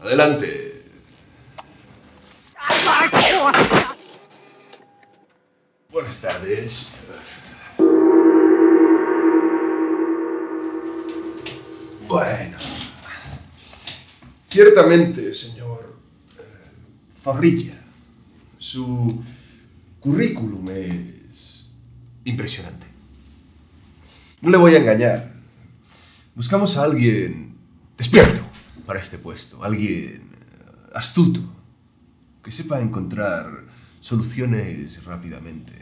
Adelante. Buenas tardes. Bueno. Ciertamente, señor Zorrilla, su currículum es impresionante. No le voy a engañar. Buscamos a alguien despierto para este puesto, alguien astuto, que sepa encontrar soluciones rápidamente.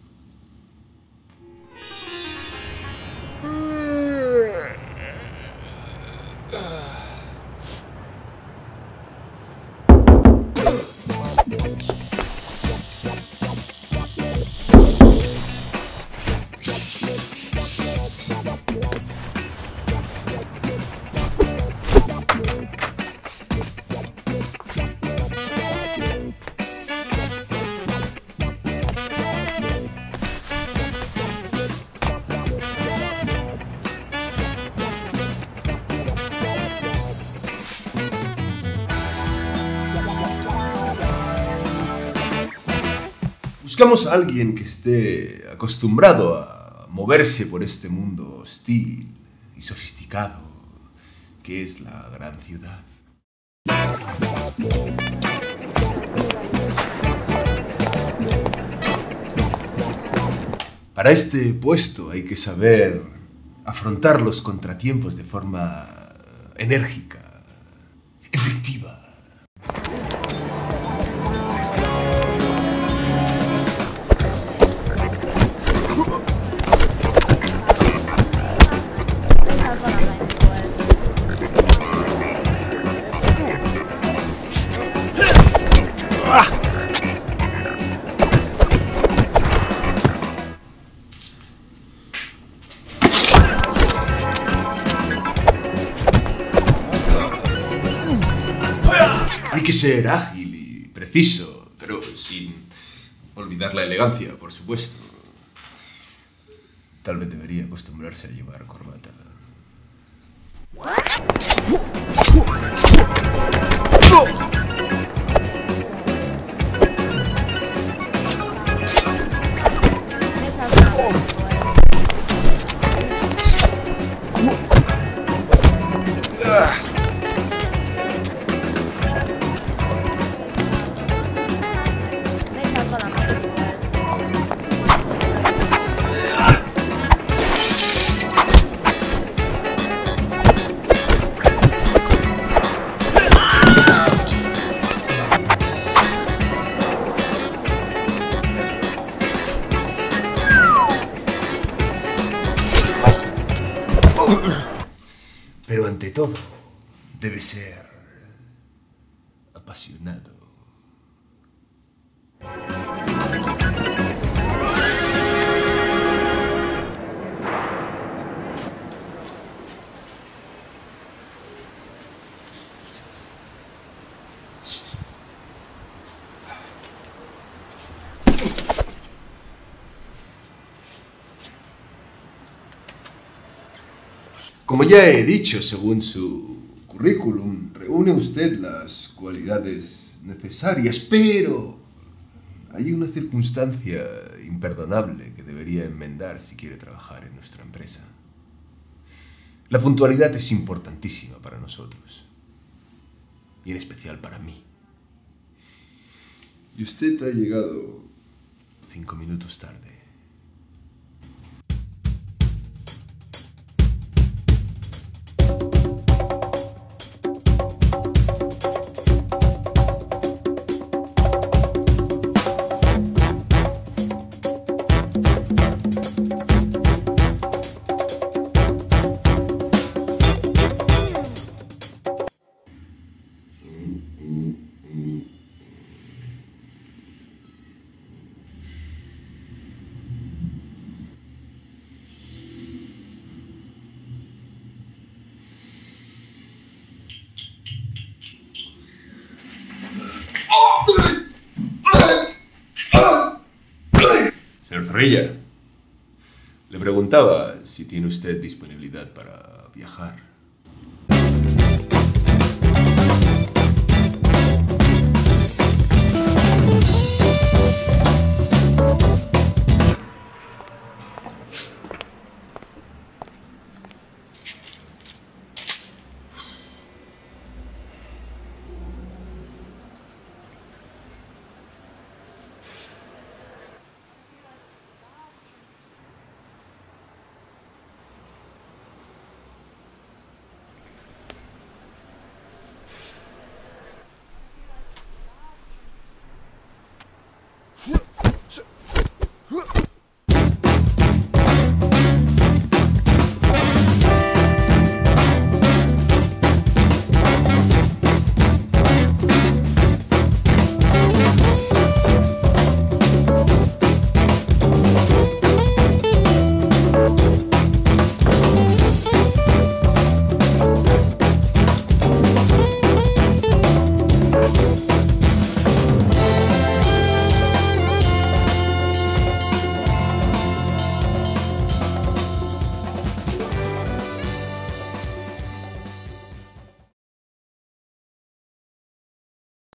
Buscamos a alguien que esté acostumbrado a moverse por este mundo hostil y sofisticado que es la gran ciudad. Para este puesto hay que saber afrontar los contratiempos de forma enérgica, efectiva. Hay que ser ágil y preciso, pero sin olvidar la elegancia, por supuesto. Tal vez debería acostumbrarse a llevar corbata. Pero ante todo, debe ser apasionado. Como ya he dicho, según su currículum, reúne usted las cualidades necesarias, pero hay una circunstancia imperdonable que debería enmendar si quiere trabajar en nuestra empresa. La puntualidad es importantísima para nosotros, y en especial para mí. Y usted ha llegado 5 minutos tarde. Señor Zorrilla, le preguntaba si tiene usted disponibilidad para viajar.